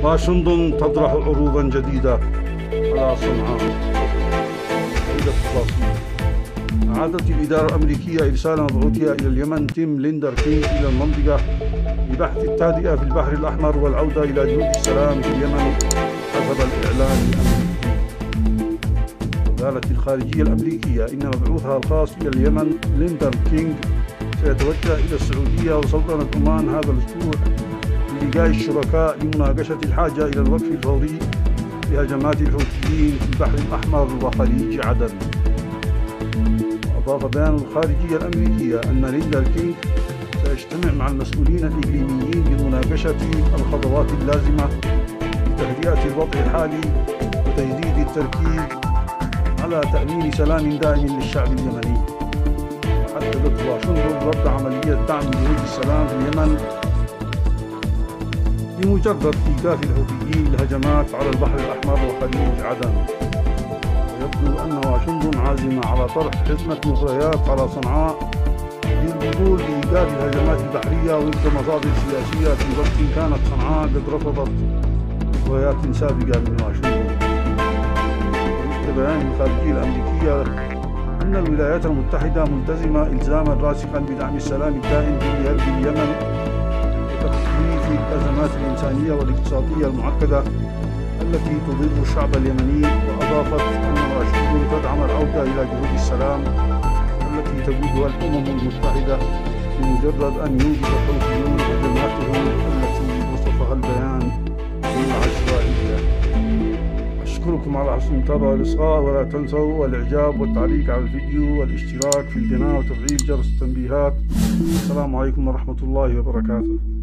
واشنطن تطرح عروضا جديدة على صنعاء. أعادت الإدارة الأمريكية إرسال مبعوثها إلى اليمن تيم ليندر كينغ إلى المنطقة لبحث التهدئة في البحر الأحمر والعودة إلى جهود السلام في اليمن حسب الإعلان الأمريكي. قالت الخارجية الأمريكية إن مبعوثها الخاص إلى اليمن ليندر كينغ سيتوجه إلى السعودية وسلطنة عمان هذا الأسبوع للقاء الشركاء لمناقشة الحاجة إلى الوقف الفوري لهجمات الحوثيين في البحر الأحمر وخليج عدن. وأضاف بيان الخارجية الأمريكية أن ليندر كينغ سيجتمع مع المسؤولين الإقليميين لمناقشة الخطوات اللازمة لتهدئة الوضع الحالي وتجديد التركيز على تأمين سلام دائم للشعب اليمني. حددت واشنطن رد عملية دعم جهود السلام في اليمن بمجرد إيقاف الحوثيين الهجمات على البحر الأحمر وخليج عدن. ويبدو أن واشنطن عازمة على طرح حزمة مغريات على صنعاء للوصول لإيقاف الهجمات البحرية وفق مصادر سياسية في وقت كانت صنعاء قد رفضت مغريات سابقة من واشنطن. وفق بيان الخارجية الأمريكية أن الولايات المتحدة ملتزمة إلزاما راسخا بدعم السلام الدائم في اليمن وتخفيف الأزمات الإنسانية والاقتصادية المعقدة التي تضر الشعب اليمني. وأضافت أن واشنطن تدعم العودة إلى جهود السلام التي تجودها الأمم المتحدة بمجرد أن يوقف الحوثيون هجماتهم التي وصفها البيان بالعشوائية. أشكركم على حسن المتابعة والإصغاء، ولا تنسوا الإعجاب والتعليق على الفيديو والاشتراك في القناة وتفعيل جرس التنبيهات. السلام عليكم ورحمة الله وبركاته.